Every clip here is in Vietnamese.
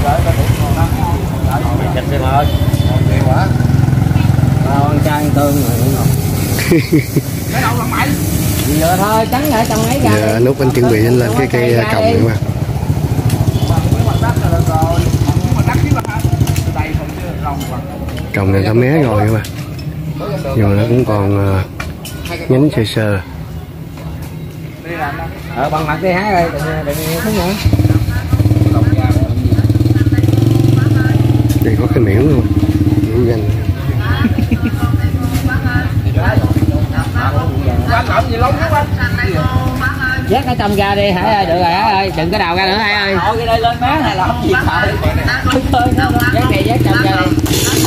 Thịt xem ơi. Nhiều quá. Con trai tương rồi cũng ngon. Cái đâu là mày? Giờ thôi, trắng ở trong mấy cây. Giờ lúc anh chuẩn bị lên cái cây còng này mà. Còng này đã mé rồi mà. Nhưng mà nó cũng còn nhánh sơ sơ. Bằng mặt đi hái ơi, đừng xuống nữa. Đây có cái miễu luôn. Miễu danh. Vác ở trong ra đi Hải ơi, được rồi Hải ơi, đừng có đào ra nữa Hải ơi. Thôi cái đây lên má này là không gì thôi. Vác này vác trong ra đi.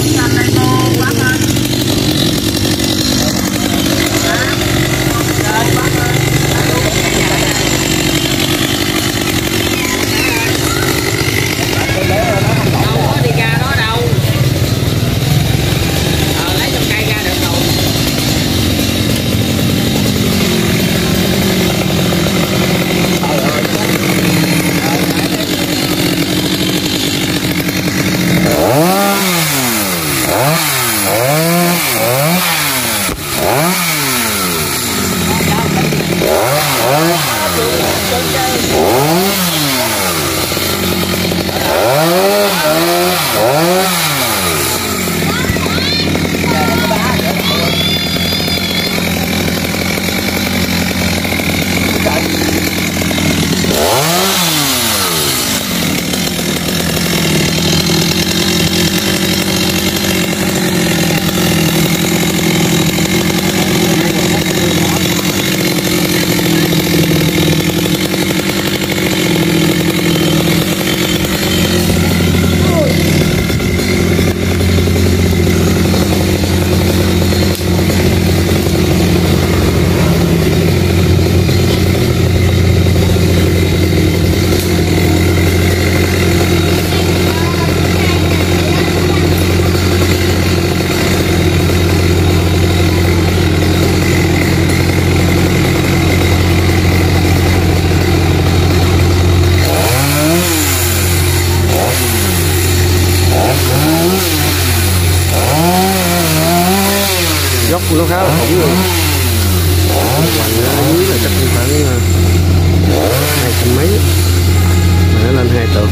Dốc nó khá là khủng luôn. Hoành ở dưới là chắc khoảng 200 mấy mà nó lên 2 tược.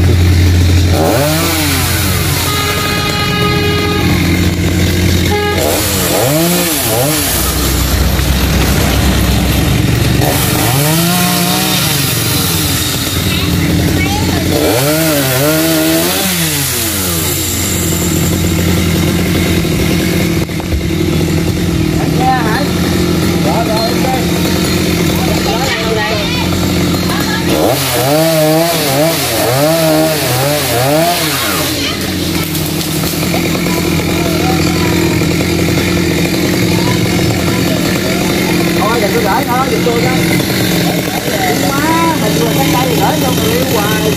Thôi đừng có gửi thôi, giùm tôi coi. Má, mình vừa cách đây gửi cho người yêu hoài.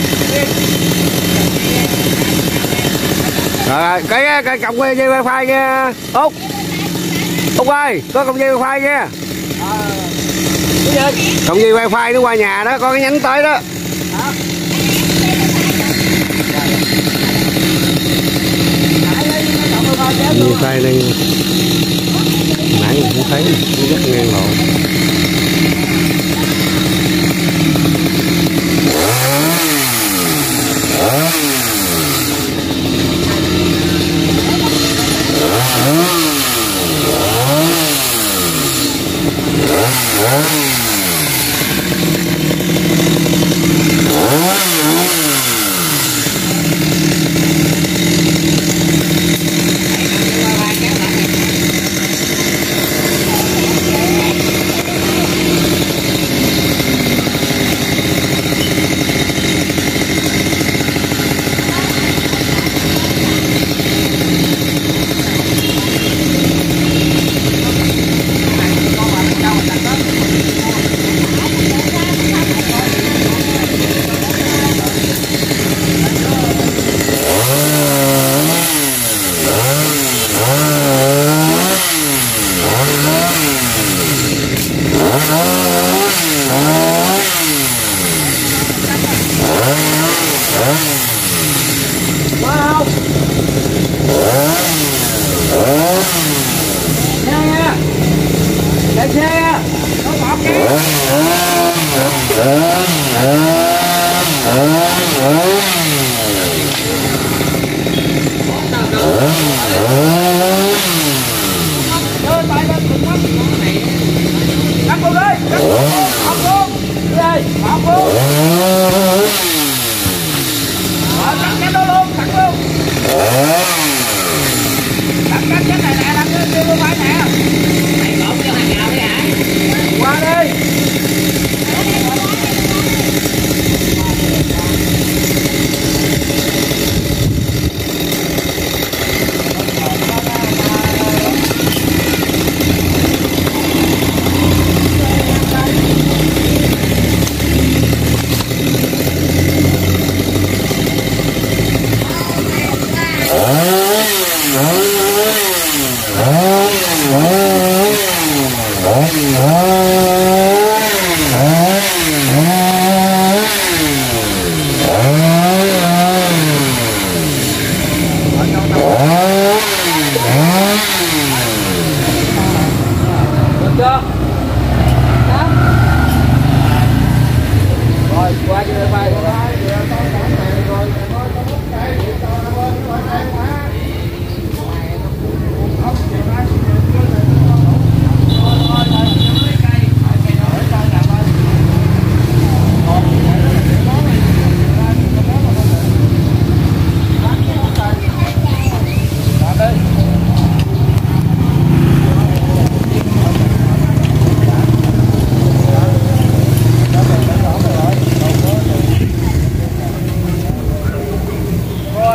Rồi, cái cọc dây wifi nha. Út ơi, có cọc dây wifi nha. Cọc dây wifi nó qua nhà đó, có cái nhánh tới đó. Wifi đây nãy mình cũng thấy nó rất ngang lộ.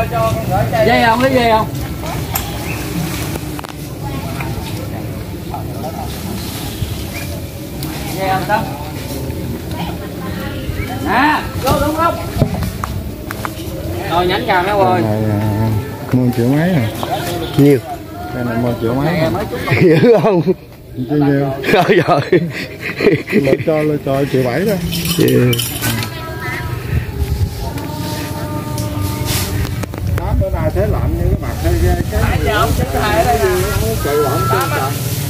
Dây không, lấy dây không? Dây không Tâm? À, vô đúng không? Rồi nhánh chào mấy ơi. Mua triệu mấy à? Nhiều. Cái này mua triệu mấy à? Dữ không? Chứ nhiều. Rồi rồi. Lên cho triệu 7 đó. Yeah. Đó, bữa nay thế lạnh như cái mặt cái trời lạnh quá trời.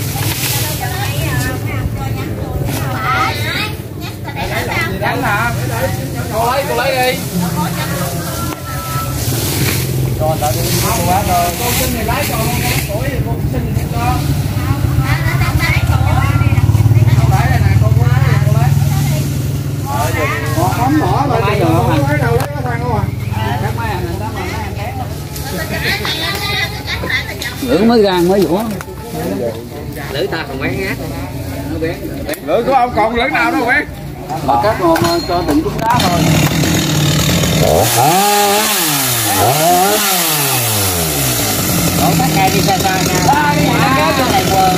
Nhánh hả? Cô lấy đi. Rồi tại đi cô bán rồi. Cô xin thì lấy cho con tuổi thì cô xin cho con. Cô lấy đây nè, cô lấy. Bấm bỏ lại Mấy rồi rồi không lấy đâu lấy cái thằng không à. Các mấy anh đó mà mấy anh kén. Lưỡi mới gan mới vũa. Lưỡi ta còn bán ngát. Nó bán. Lưỡi của ông còn lưỡi nào đâu biết. Mà các con cho từng chút đá thôi. Đổ các cây đi xa xa nha. Má kéo cho này quần.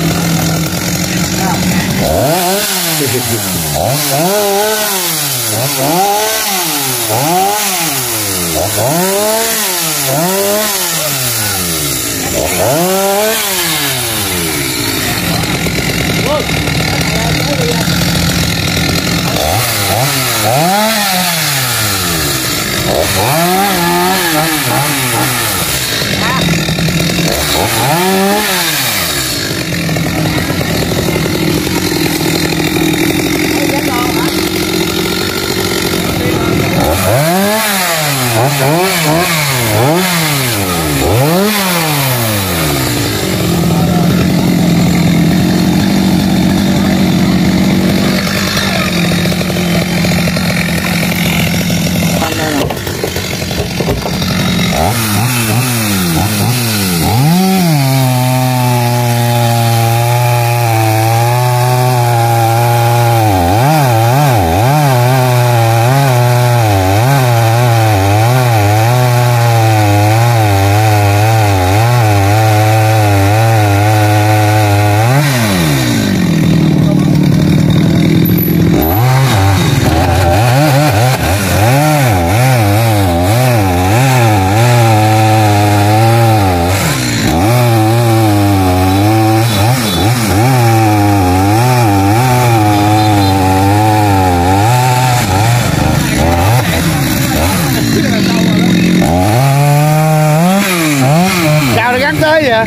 Sao nó gắn tới vậy?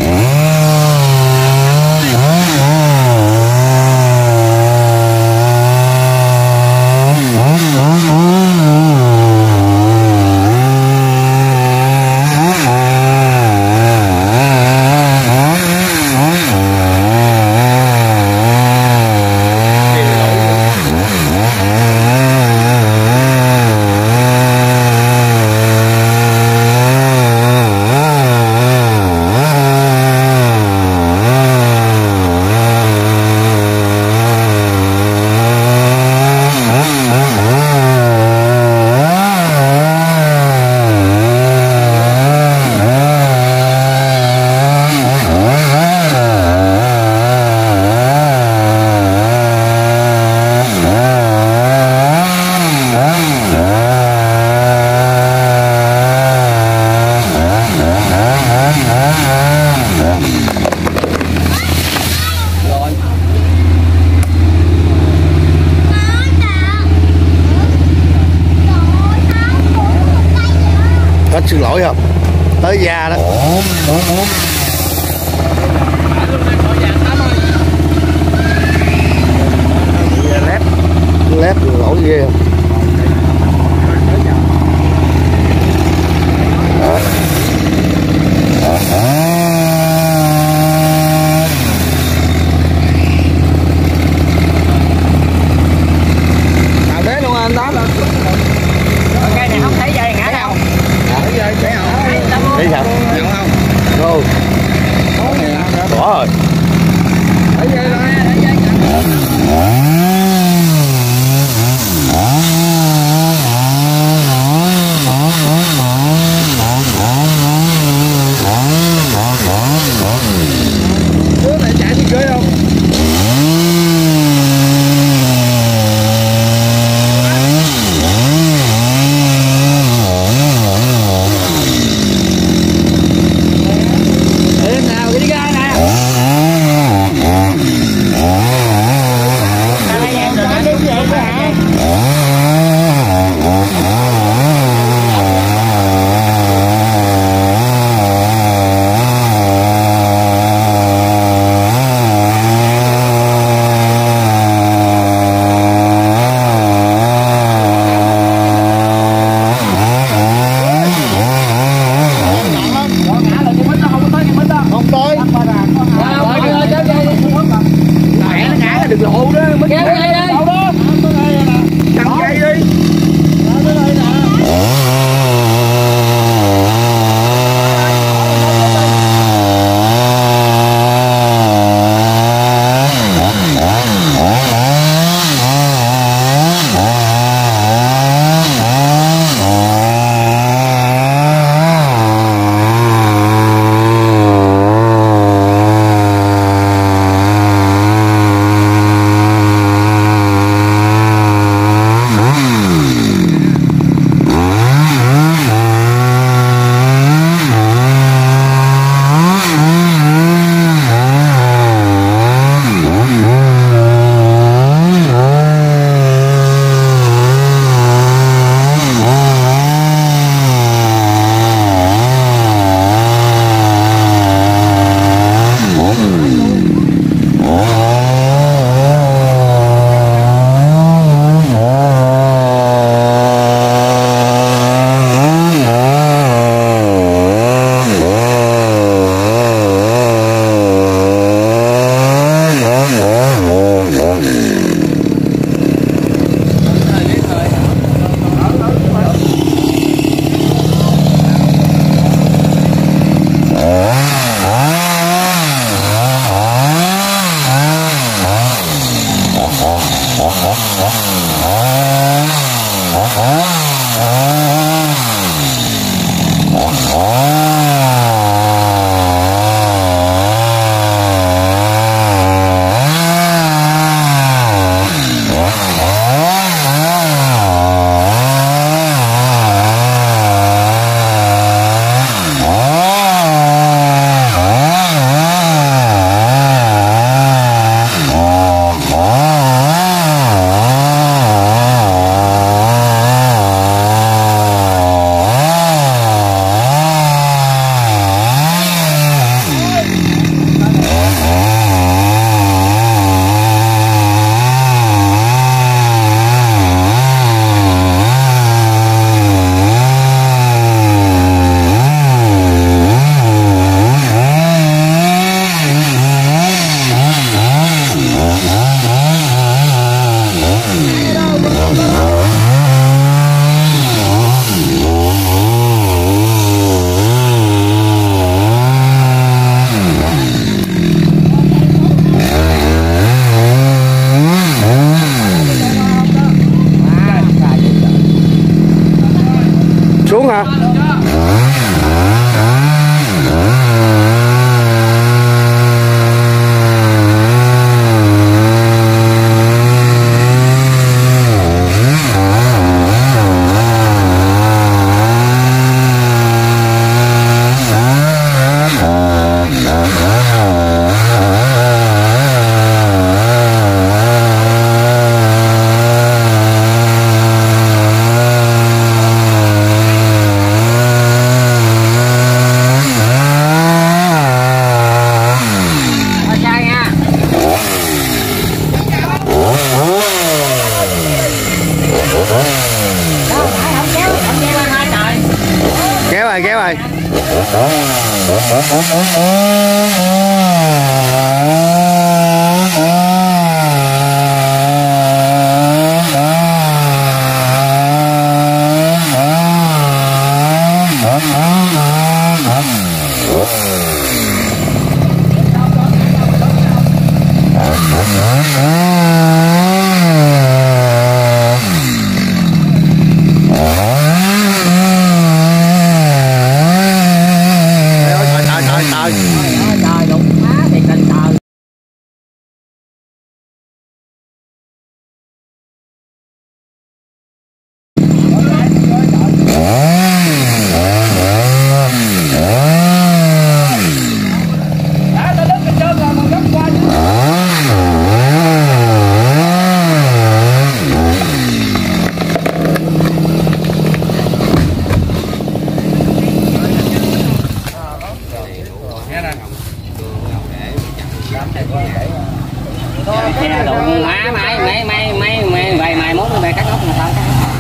Có xin lỗi không? Tới da đó. Lép lỗi ghê không? Thế luôn anh đó. Cây này không thấy dây ngã đâu. Thấy dây thấy không? Thấy sao? Được không? Đâu? Bỏ rồi. Thấy dây đó. Đó. Kéo rồi, kéo rồi. Trời đụng má thì tình trời. Mày muốn mày cắt ốc mà sao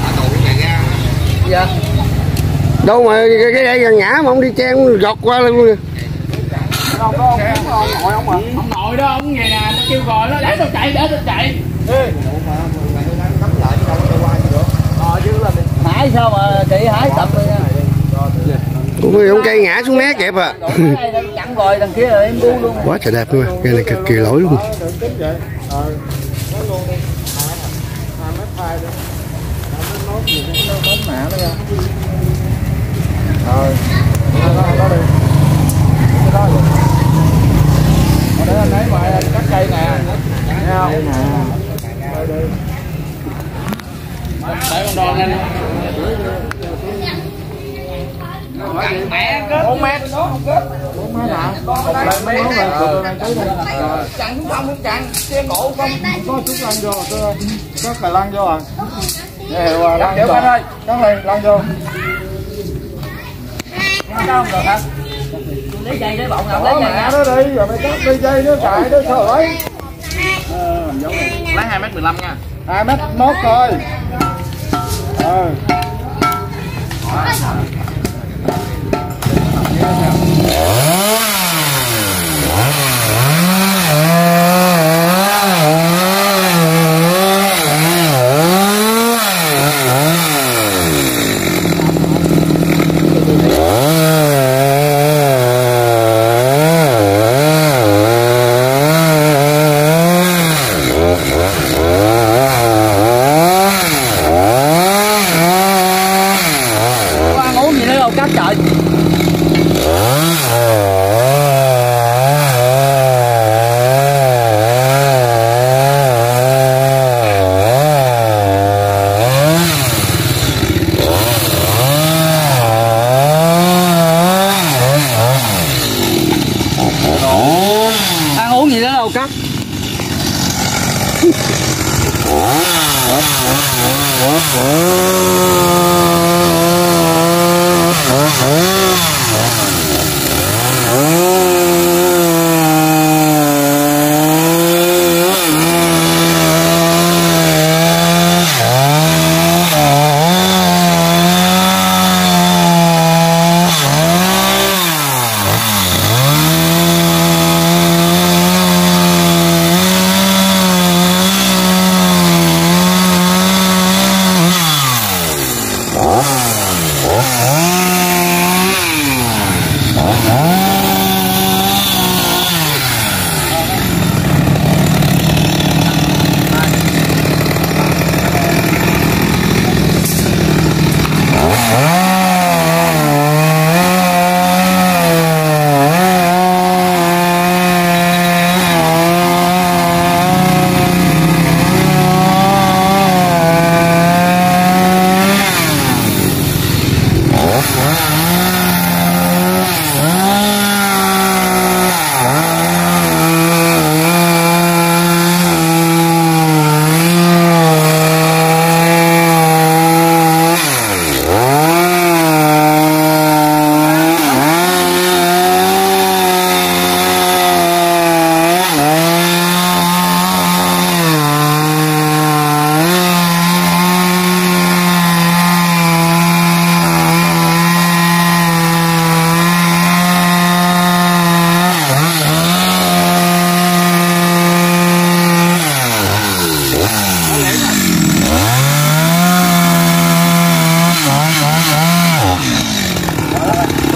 dạ. Đâu mà cái đây gần ngã mà ông đi chen giọt qua luôn kìa. Ông ngồi ông mà. Ông ngồi đó, ông ngày nào nó kêu gọi nó để tao chạy. Hải sao mà chị Hải tập rồi nha. Ông cây ngã xuống mé kẹp à. Chặn rồi đằng kia là em bu luôn. Quá trời đẹp luôn, cây này cực kỳ lỗi luôn. Để anh lấy mà cắt cây nè. Nghe không? Để con đo lên. Mẹ kết 4 mét. 4 mét hả? Mấy món này chặn xuống không chặn, xe cổ không có chút lăn vô tôi có phải lăn vô à. Hiểu lăn vô ơi, cắt lên lăn vô. Không được hả? Lấy dây để bọng nào lấy dây nè. Nó đi rồi mày cắt đi dây nó chạy nó sao lấy. Lấy 2m15 nha. 2m1 thôi. Ăn uống gì nữa đâu cắt trời. Ăn uống gì nữa đâu cắt.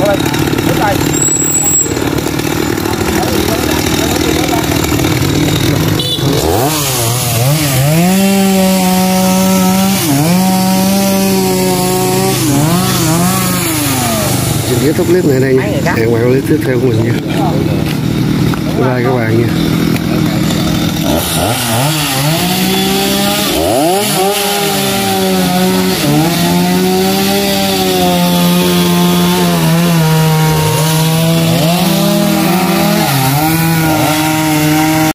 đây. Đứng đây. Xin kết thúc clip này đây nha. Hẹn gặp lại clip tiếp theo của mình nha. Bye bye các bạn nha.